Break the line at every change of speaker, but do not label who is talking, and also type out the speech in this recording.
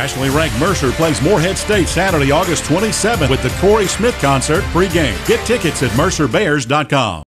Nationally ranked Mercer plays Morehead State Saturday, August 27th with the Corey Smith Concert pregame. Get tickets at mercerbears.com.